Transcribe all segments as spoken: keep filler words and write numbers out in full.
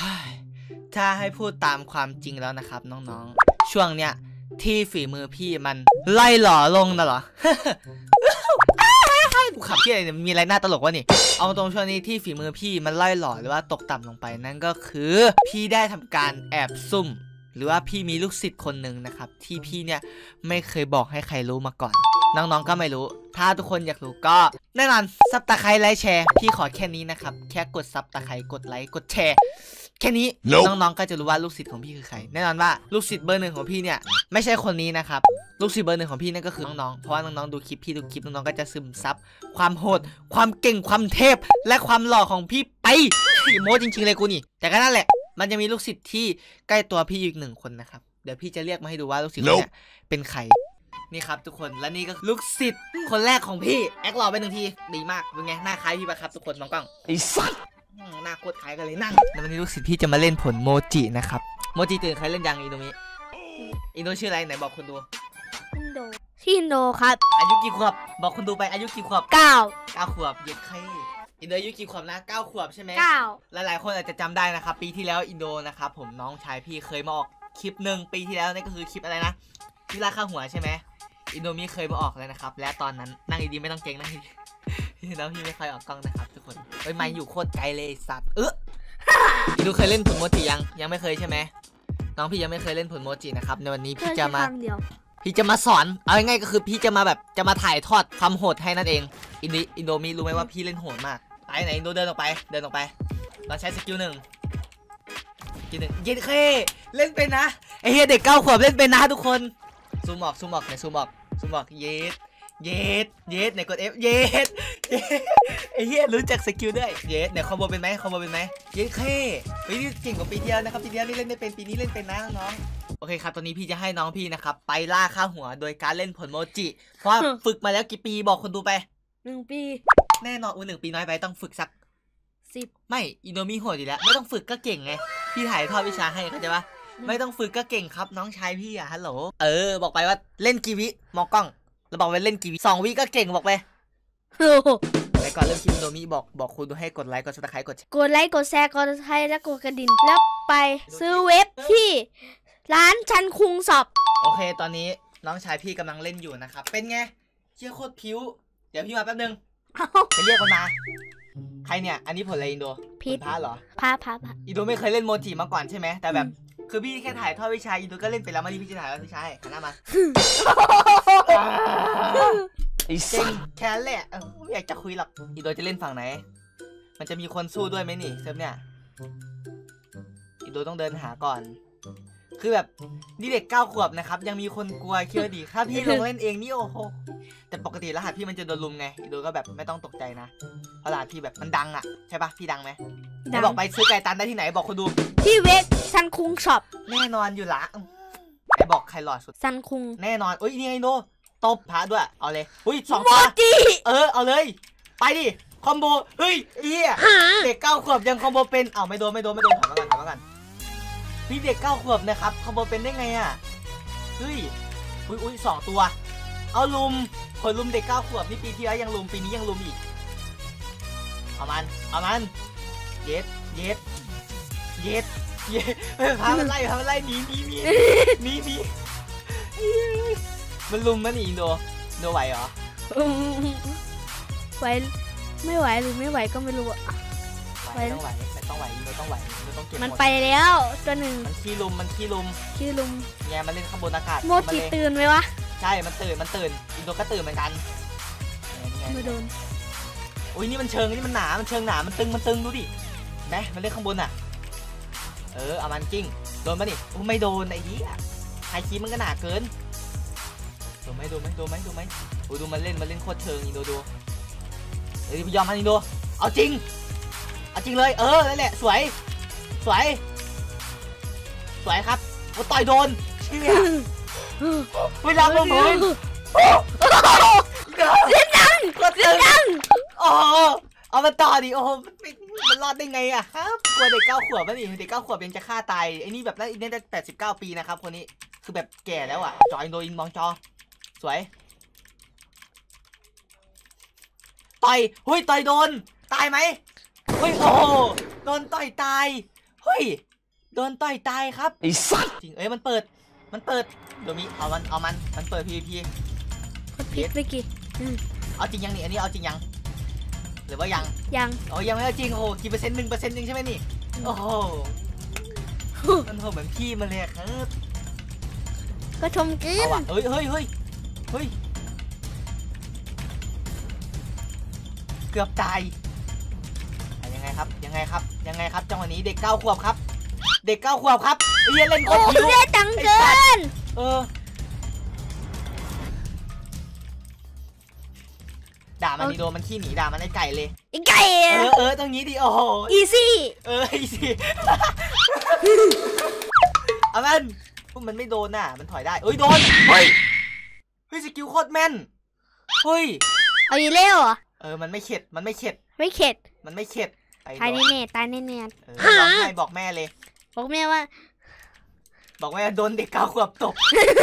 ถ้าให้พูดตามความจริงแล้วนะครับน้องๆช่วงเนี้ยที่ฝีมือพี่มันไล่หล่อลงนะเหรอ กูขับที่อะไรเนี่ยมีอะไรน่าตลกวะนี่เอาตรงช่วงนี้ที่ฝีมือพี่มันไล่หล่อหรือว่าตกต่ำลงไปนั่นก็คือพี่ได้ทำการแอบซุ่มหรือว่าพี่มีลูกศิษย์คนหนึ่งนะครับที่พี่เนี่ยไม่เคยบอกให้ใครรู้มาก่อนน้องๆก็ไม่รู้ถ้าทุกคนอยากรู้ก็แน่นอนซับตะไคร้ไลค์แชร์พี่ขอแค่นี้นะครับแค่กดซับตะไคร้กดไลค์กดแชร์แค่นี้ nope. น้องๆก็จะรู้ว่าลูกศิษย์ของพี่คือใครแน่นอนว่าลูกศิษย์เบอร์หนึ่งของพี่เนี่ยไม่ใช่คนนี้นะครับลูกศิษย์เบอร์หนึ่งของพี่นั่นก็คือน้องๆเพราะว่าน้องๆดูคลิปพี่ดูคลิปน้องๆก็จะซึมซับความโหดความเก่งความเทพและความหล่อของพี่ไปโม้จริงๆเลยกูนี่แต่ก็นั่นแหละมันจะมีลูกศิษย์ที่ใกล้ตัวพี่อีกหนึ่งคนนะครับเดี๋ยวพี่จะเรียกมาให้ดูว่าลูกศิษย์คนนี้เป็นใครนี่ครับทุกคนและนี่ก็ลูกศิษย์คนแรกของพี่แอคหล่อไปหนึ่งทีดีมากเป็นไงหน้าคล้ายพี่ปะครับทุกคนมองกล้องไอ้สัสหน้าโคตรคล้ายกันเลยนั่งแล้ววันนี้ลูกศิษย์พี่จะมาเล่นผลโมจินะครับโมจิตื่นใครเล่นยังอินโดมิอินโดชื่ออะไรไหนบอกคนดูอินโดที่อินโดครับอายุกี่ขวบบอกคนดูไปอายุกี่ขวบเก้าเก้าขวบเย็ดใครอินโดอายุกี่ขวบนะเก้าขวบใช่ไหมเก้าหลายๆคนอาจจะจำได้นะครับปีที่แล้วอินโดนะครับผมน้องชายพี่เคยมาออกคลิปหนึ่งปีที่แล้วนั่นก็คือคลิปอะไรนะที่ลากข้าหัวใช่ไหมอินโดมีเคยมาออกเลยนะครับและตอนนั้นนั่งดีๆไม่ต้องเก่งนั่งดีๆน้องพี่ไม่เคยออกกล้องนะครับทุกคนเฮ้ยไม่อยู่โคตรไกลเลยสัตว์เอออินโดเคยเล่นผลโมจิยังยังไม่เคยใช่ไหมน้องพี่ยังไม่เคยเล่นผลโมจินะครับในวันนี้พี่จะมาพี่จะมาสอนเอาง่ายๆก็คือพี่จะมาแบบจะมาถ่ายทอดความโหดให้นั่นเองอินโดอินโดมีรู้ไหมว่าพี่เล่นโหดมากไปไหนอินโดเดินออกไปเดินออกไปเราใช้สกิลหนึ่งสกิลหนึ่งเย็นเคเล่นเป็นนะไอเฮียเด็กเก้าขวบเล่นเป็นนะทุกคนซูมออกซูมออกไหนซูมออกซูมออกเยสเยสเยสไหนกด F เยสไอเฮียรู้จักสกิลด้วยเยสไหนคอมโบเป็นไหมคอมโบเป็นไหมเยสเคปีนี้เก่งกว่าปีที่แล้วนะครับปีที่แล้วนี่เล่นไม่เป็นปีนี้เล่นเป็นนะน้องโอเคครับตอนนี้พี่จะให้น้องพี่นะครับไปล่าค่าหัวโดยการเล่นผลโมจิเพราะฝึกมาแล้วกี่ปีบอกคนดูไปหนึ่งปีแน่นอนอุ้ยหนึ่งปีน้อยไปต้องฝึกสักสิบไม่อินโดมีโหดอยู่แล้วไม่ต้องฝึกก็เก่งไงพี่ถ่ายทอดวิชาให้เข้าใจปะไม่ต้องฝึกก็เก่งครับน้องชายพี่อะฮัลโหลเออบอกไปว่าเล่นกี่วิมองกล้องแล้วบอกไปเล่นกี่วิสองวิก็เก่งบอกไปไปก่อนเริ่มคลิปอินโดมีบอกบอกคุณดูให้กดไลค์กดซับสไครต์กดกดไลค์กดแชร์กดไลค์แล้วกดกระดิ่งแล้วไปซื้อเว็บที่ร้านชันคุงสอบโอเคตอนนี้น้องชายพี่กำลังเล่นอยู่นะครับเป็นไงเชี่ยโคตรผิวเดี๋ยวพี่มาแป๊บนึงไปเรียกคนมาใครเนี่ยอันนี้ผลอะไรอินโดพีทพาเหรอพาพาพาอินโดไม่เคยเล่นโมจิมาก่อนใช่ไหมแต่แบบคือพี่แค่ถ่ายทอดวิชาอินโดก็เล่นไปแล้วมาดิพี่จะถ่ายทอดวิชาให้หันหน้ามาไอ้เซ็งแค่นั้นแหละไม่อยากจะคุยหรอกอินโดจะเล่นฝั่งไหนมันจะมีคนสู้ด้วยไหมนี่เซิร์ฟเนี่ยอินโดต้องเดินหาก่อนคือแบบนี่เด็กเก้าขวบนะครับยังมีคนกลัวเคียวดีถ้าพี่ลงเล่นเองนี่โอ้โหแต่ปกติรหัสพี่มันจะโดนลุมไงอินโดก็แบบไม่ต้องตกใจนะเพราะรหัสพี่แบบมันดังอ่ะใช่ปะพี่ดังไหมจะบอกไปซื้อไก่ตันได้ที่ไหนบอกคนดูที่เว็บซันคุงช็อปแน่นอนอยู่ละไอ้บอกใครหล่อสุดซันคุงแน่นอนอุ้ยนี่ไอ้โนตบพระด้วยเอาเลยอุ้ยสองโมจิเออเอาเลยไปดิคอมโบเฮ้ยเอี้ยเด็กเก้าขวบยังคอมโบเป็นเอาไม่โดนไม่โดนไม่โดนถามมากันถามมากันพี่เด็กเก้าขวบนะครับคอมโบเป็นได้ไงอ่ะเฮ้ยอุ้ยอุ้ยสองตัวเอาลุมคนลุมเด็กเก้าขวบนี่ปีที่แล้วยังลุมปีนี้ยังลุมอีกเอามันเอามันเย็ดเย็ดเย็ดเย็ดพามันไล่พามันไล่หนีหนีหนีหนีหนีมันลุมมันหนีอินโดอินโดไหวเหรอไหวไม่ไหวหรือไม่ไหวก็ไม่รู้อะไหวต้องไหวต้องไหวอินโดต้องไหวอินโดต้องเก็บมันไปแล้วตัวหนึ่งมันขี้ลุมมันขี้ลุมขี้ลุมแงมันเล่นข้างบนอากาศโมจิตื่นไหมวะใช่มันตื่นมันตื่นอินโดก็ตื่นเหมือนกันไม่โดนอุ้ยนี่มันเชิงนี่มันหนามันเชิงหนามันตึงมันตึงดูดิไหมมันเล่นข้างบนอ่ะเออเอามันกิ้งโดนปะนี่โอ้ไม่โดนไอ้ยี่ไฮคีมันก็หนาเกินโดนไหมโดนไหมโดนไหมโดนไหมโอ้ดูมันเล่นมันเล่นโคตรเชิงอินโดดูเฮ้ยยอมมันอินโดเอาจริงเอาจริงเลยเออนั่นแหละสวยสวยสวยครับโอ้ต่อยโดนเชี่ยเวลาลงมือเสียงดังเสียงดังโอ้เอามาต่อดิโอ้มันรอดได้ไงอะครับกลัวเด็กเก้าขวบมั้ยนี่เด็กเก้าขวบยังจะฆ่าตายไอ้นี่แบบนั้นอินเดียได้แปดสิบเก้าปีนะครับคนนี้คือแบบแก่แล้วอะจอยโดนมองจอสวยต่อยหุ้ยต่อยโดนตายไหมเฮ้ยโอ้โดนต่อยตายเฮ้ยโดนต่อยตายครับไอ้สัตว์จริงเอ้ยมันเปิดมันเปิดโดมิเอามันเอามันมันเปิด พี วี พีกดพิษไปกี่อืมเอาจริงยังนี่อันนี้เอาจริงยังหรือว่ายังยังโอ้ยังไม่เอาจริงโอ้โหกี่เปอร์เซ็นต์หนึ่งเปอร์เซ็นต์หนึ่งใช่ไหมนี่โอ้โหมันโหเหมือนพี่มันเลยครับก็ชมกิเอานว่ะเฮ้ยเฮ้ยเฮ้ยเฮ้ยเกือบตายยังไงครับยังไงครับยังไงครับจังหวะนี้เด็กเก้าขวบครับเด็กเก้าขวบครับเรียนเล่นโคโอ้ตรผิวเลือดดังเกินเออด่ามันดีโดมันขี้หนีด่ามันไอ้ไก่เลยไอ้ไก่เออเออตรงนี้ดิโอ้โหอีซี่เออไอ้สิเอามันมันไม่โดนน่ะมันถอยได้เอ้ยโดนเฮ้ยเฮ้ยสกิลโคตรแม่นเฮ้ยเอาอีเล่เหรอเออมันไม่เข็ดมันไม่เข็ดไม่เข็ดมันไม่เข็ดไอ้ตายโดแน่นแน่ๆตายแน่แน่เออบอกแม่บอกแม่เลยๆบอกแม่ว่าบอกแม่โดนเด็กเก้าขวบตบ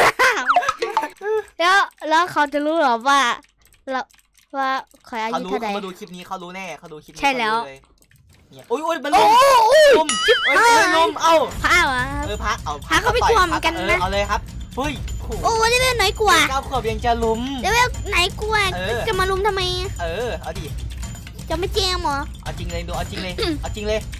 แล้วแล้วเขาจะรู้เหรอว่าเราว่าใครอาเขายุรู้เท่าไหร่เขามาดูคลิปนี้เขารู้แน่เขาดูคลิปนี้ใช่แล้วเขารู้เยเนี่ยโอ้ยโอ้ยมันโอ้ลุมโหลุมเอ้ยเอ้ยลุมเอ้าพระเหรอเออพักเอาพักก็ไม่กลัวเหมือนกันนะเออเอาเลยครับเฮ้ยโอ้โหโอ้ได้เล่นน้อยกว่าเก้าขวบยังจะลุมได้เล่นไหนกว่าเออจะมาลุมทำไมเออเอาดิจะไม่เจมเหรอเอาจริงเลยดูเอาจริงเลยเอาจริงเลย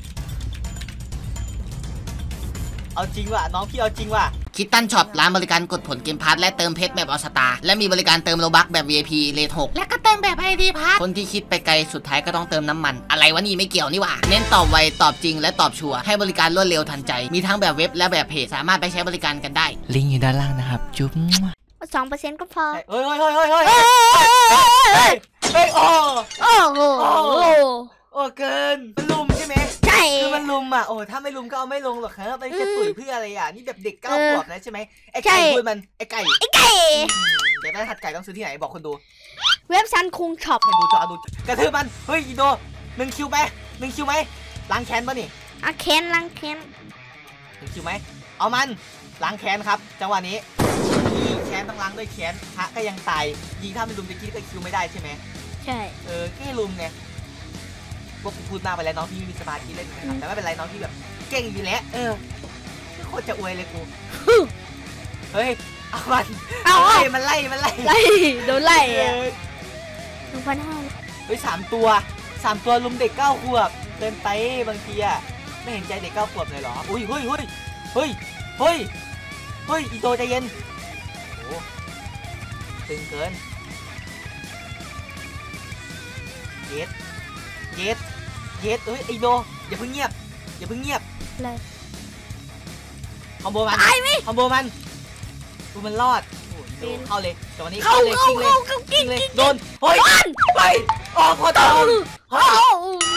เอาจริงว่ะน้องพี่เอาจริงว่ะคิตตันช็อปร้านบริการกดผลเกมพาร์ทและเติมเพชรแบบออสตาและมีบริการเติมโลบัคแบบ วี ไอ พี เลทหกและก็เติมแบบ ไอ ดี พาร์ทคนที่คิดไปไกลสุดท้ายก็ต้องเติมน้ำมันอะไรวะนี่ไม่เกี่ยวนี่หว่าเน้นตอบไวตอบจริงและตอบชัวร์ให้บริการรวดเร็วทันใจมีทั้งแบบเว็บและแบบเพจสามารถไปใช้บริการกันได้ลิงก์อยู่ด้านล่างนะครับจุ๊บสองเปอร์เซ็นต์ก็พอเฮ้ยเฮ้ยเฮ้ยเฮ้ยเฮ้ยเฮ้ยเฮ้ยโอ้โอ้โหโอ้เกินมันลุมใช่ไหมใช่คือมันลุมอ่ะโอ้ถ้าไม่ลุมก็เอาไม่ลงหรอกครับไปจะตุ๋ยเพื่ออะไรอ่ะนี่แบบเด็กเก้าขวบนะใช่ไหมไอ้ไก่พูดมันไอ้ไก่ไอ้ไก่เดี๋ยวได้หัดไก่ต้องซื้อที่ไหนบอกคนดูเว็บซันคุงช็อปให้ดูจอดูกระทืบมันเฮ้ยอีโดหนึ่งคิวไปหนึ่งคิวไหมล้างแค้นป่ะนี่อะเคนลังเคนหนึ่งคิวไหมเอามันล้างแค้นครับจังหวะนี้นี่แค้นต้องล้างด้วยแค้นพระก็ยังตายยิงถ้าไม่ลุมจะคิดก็คิวไม่ได้ใช่ไหมใช่เออแค่ลุมไงพวกพูดมากไปแล้วน้องพี่ไม่มีสมาธิเล่นนะครับแต่ไม่เป็นไรน้องพี่แบบเก่งอยู่แล้วเออโคตรจะอวยเลยกูเฮ้ยเอามันเอาไล่มันไล่มันไล่ไล่โดนไล่เออะอหนึ่งพันห้าเฮ้ยสามตัวสามตัวลุมเด็กเก้าขวบเกินไปบางทีอะไม่เห็นใจเด็กเก้าขวบเลยเหรออุ้ยเฮ้ยเฮ้ยเฮ้ยเฮ้ยเฮ้ยอีโตใจเย็นโอ้ตึงเกินเย็ดเย็ดเย็ดเฮ้ยไอโดอย่าเพิ่งเงียบอย่าเพิ่งเงียบเลยคอมโบมันตายไหมคอมโบมันดูมันรอดโอ้ยโดเข้าเลยจังหวะนี้เข้าเข้าเลยเข้ากิ้งเลยเข้ากิ้กิ้งงเลยกิ้งโดนเฮ้ยไปออกพอตองเฮ้ยเข้า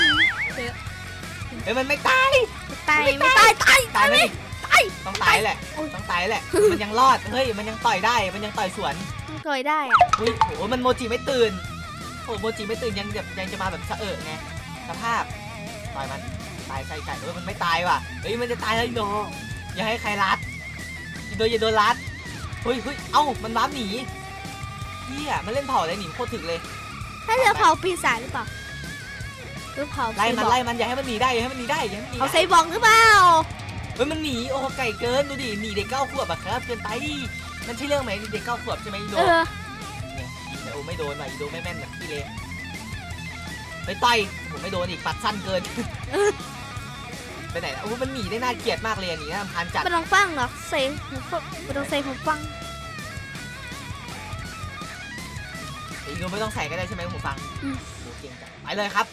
เฮ้ยมันไม่ตายตายไม่ตายตายตายไหมตายต้องตายแหละต้องตายแหละมันยังรอดเฮ้ยมันยังต่อยได้มันยังต่อยสวนมันต่อยได้อะเฮ้ยโหมันโมจิไม่ตื่นโอ้โมจิไม่ตื่นยังแบบยังจะมาแบบสะเอะไงสภาพต่อยมันตายใส่ไก่เออมันไม่ตายว่ะเฮ้ยมันจะตายแล้วอินโดอย่าให้ใครรัดอินโดอย่าโดนรัดเฮ้ยเฮ้ยเอ้ามันว้าหนีเฮียมันเล่นเผาอะไรหนีโคตรถึกเลยถ้าจะเผาปีศาจหรือเปล่าหรือเผาไล่มันซบอร์กไล่มันอย่าให้มันหนีได้อย่าให้มันหนีได้อย่าให้มันหนีเผาไซได้บอร์กหรือเปล่าเฮ้ยมันหนีโอ้โหไก่เกินดูดิหนีเด็กเก้าขวบอะครับเกินไปมันใช่เรื่องไหมเด็กเก้าขวบใช่ไหมอินโดเออเนี่ยยิงแต่โอ้ไม่โดนว่ะอินโดไม่แม่นแบบพี่เลยไปต่อยผมไม่โดนอีกปัดสั้นเกินไปไหนแล้วโอ้มันหนีได้น่าเกลียดมากเลยหนีน่ารำคาญจัดไม่ต้องฟังหรอกเซฟไม่ต้องเซฟผมฟังอินโดไม่ต้องใส่ก็ได้ใช่ไหมหูฟังอืมโอเก่งจังไปเลยครับ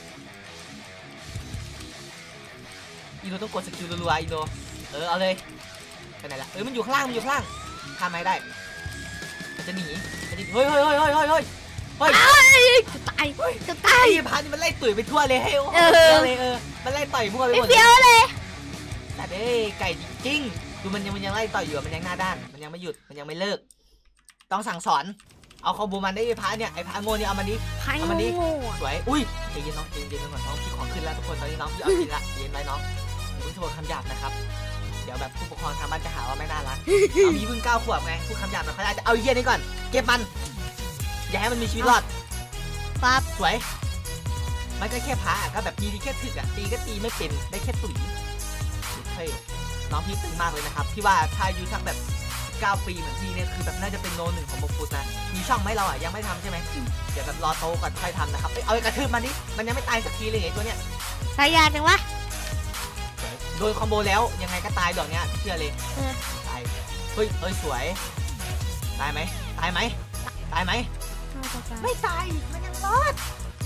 อินโดต้องกดสกิลรัวๆอินโดเออเอาเลยไปไหนละเออมันอยู่ข้างล่างมันอยู่ข้างล่างข้ามไม่ได้มันจะหนีมันจะเฮ้ยเฮ้ยเฮ้ยเฮ้ยเฮ้ยเฮ้ยเฮ้ยจะตายจะตายไอ้พันมันไล่ตุ๋ยไปทั่วเลยให้โอ้เออเลยเออมันไล่ต่อยมั่วไปไม่หมดเฟี้ยวเลยแต่เอ้ยไก่จริงๆดูมันยังมันยังไล่ต่อยอยู่มันยังหน้าด้านมันยังไม่หยุดมันยังไม่เลิกต้องสั่งสอนเอาคอมโบมันได้ไอ้พระเนี่ยไอ้พระโง่เนี่ยเอามันนี้ใครเอามาดิโง่อะสวยอุ้ยใจเย็นน้องใจเย็นๆก่อนน้องพี่ของขึ้นแล้วทุกคนตอนนี้น้องพี่เอาจริงละใจเย็นไว้น้องอย่าเพิ่งพูดคำหยาบนะครับเดี๋ยวแบบผู้ปกครองทางบ้านจะหาว่าไม่น่ารักเอามีเพิ่งเก้าขวบไงพูดคำหยาบหน่อยเขาจะเอาเยี่ยนี่ก่อนเก็บมันอย่าให้มันมีชีวิตรอดปั๊บสวยมันก็แค่พระอะก็แบบตีดีแค่ถึกอ่ะตีก็ตีไม่เป็นได้แค่ตุ๋ยเฮ้ยน้องพี่ตึงมากเลยนะครับพี่ว่าถ้าอายุสักแบบเก้าปีเหมือนพี่เนี่ยคือแบบน่าจะเป็นโนหนึ่งของบกฟุตนะมีช่องไหมเราอ่ะยังไม่ทำใช่ไหมเดี๋ยวแบบรอโตก่อนค่อยทำนะครับเอาไปกระทืบมันดิมันยังไม่ตายสักทีเลยไอ้ตัวเนี้ยตายยาจังวะโดนคอมโบแล้วยังไงก็ตายดอกเนี้ยเชื่อเลยเออตายเฮ้ยเฮ้ยสวยตายไหมตายไหมตายไหมไม่ตายมันยังรอด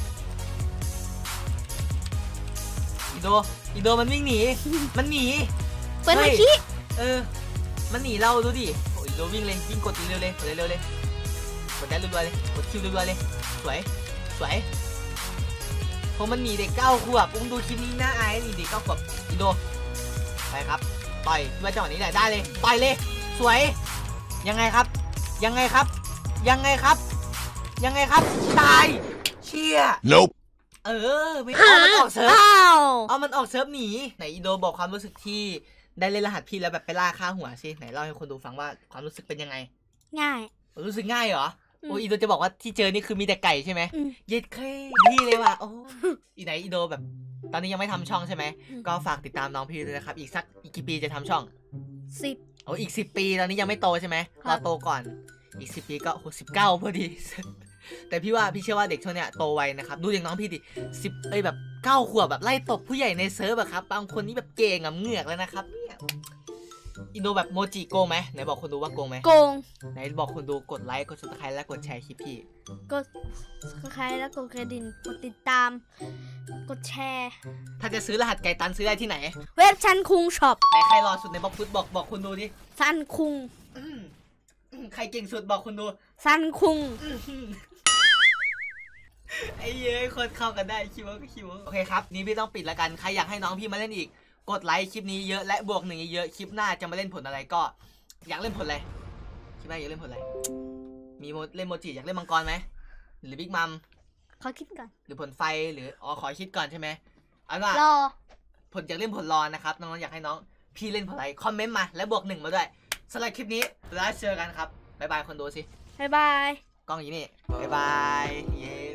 อีโดอีโดมันวิ่งหนีมันหนีเปิดมาคิเออมันหนีเราดูดิโอ้ยอีโดวิ่งเลยวิ่งกดเร็วๆเลยกดเร็วๆเลยกดได้รัวๆเลยกดคิวรัวๆเลยสวยสวยเพราะมันหนีเด็กเก้าขวบอุ้มดูคลิปนี้น่าอายนี่เด็กเก้าขวบอีโดไปครับต่อยมาจังหวะนี้แหละได้เลยต่อยเลยสวยยังไงครับยังไงครับยังไงครับยังไงครับตายเชี่ย Nope เออไม่เอามันออกเซิร์ฟอ้าวเอามันออกเซิร์ฟหนีไหนอีโดบอกความรู้สึกที่ได้เล่นรหัสพี่แล้วแบบไปล่าฆ่าหัวสิไหนเล่าให้คนดูฟังว่าความรู้สึกเป็นยังไงง่ายรู้สึกง่ายเหรออืมโอ้อีโดจะบอกว่าที่เจอนี่คือมีแต่ไก่ใช่ไหมอืมเย็ดเคพี่เลยว่ะโอ้อีไหนอีโดแบบ ตอนนี้ยังไม่ทำช่องใช่ไหมอืมก็ฝากติดตามน้องพี่ด้วยนะครับอีกสักอีกกี่ปีจะทำช่องสิบโอ้อีกสิบปีตอนนี้ยังไม่โตใช่ไหมครรัอบ โตก่อนอีกสิบปีก็โอ้สิบเก้าพอดี แต่พี่ว่าพี่เชื่อว่าเด็กช่วงเนี้ยโตไวนะครับดูอย่างน้องพี่ดิสิบเอ้ยแบบเก้าขวบแบบไล่ตบผู้ใหญ่ในเซิร์ฟอะครับบางคนนี่แบบเก่งอะเหงือกแล้วนะครับเนี่ยอินโดแบบโมจิโกงไหมไหนบอกคนดูว่าโกงไหมโกงไหนบอกคนดูกดไลค์กดซับสไครต์และกดแชร์คลิปพี่กดคล้ายแล้วกดกระดิ่งกดติดตาม กดแชร์ถ้าจะซื้อรหัสไก่ตันซื้อได้ที่ไหนเว็บชันคุงช็อปไหนใครรอสุดในบล็อกฟุตบอกบอกคนดูดิซันคุงอืมอืมใครเก่งสุดบอกคนดูซันคุงอืมไอ้เย้ยคนเข้ากันได้คิวก็คิวโอเคครับนี่พี่ต้องปิดแล้วกันใครอยากให้น้องพี่มาเล่นอีกกดไลค์คลิปนี้เยอะและบวกหนึ่งเยอะคลิปหน้าจะมาเล่นผลอะไรก็ อยากเล่นผลอะไรคลิปหน้าอยากเล่นผลอะไรมีโมเล่นโมจิอยากเล่นมังกรไหมหรือบิ๊กมัมขอคิดก่อนหรือผลไฟหรืออ๋อขอคิดก่อนใช่ไหมเอาล่ะรอผลอยากเล่นผลรอนะครับน้องๆอยากให้น้องพี่เล่นผลอะไรคอมเมนต์มาและบวกหนึ่งมาด้วยสำหรับคลิปนี้แล้วเจอกันครับบ๊ายบายคนดูสิบ๊ายบายกล้องอย่างนี้นี่บ๊ายบายเย้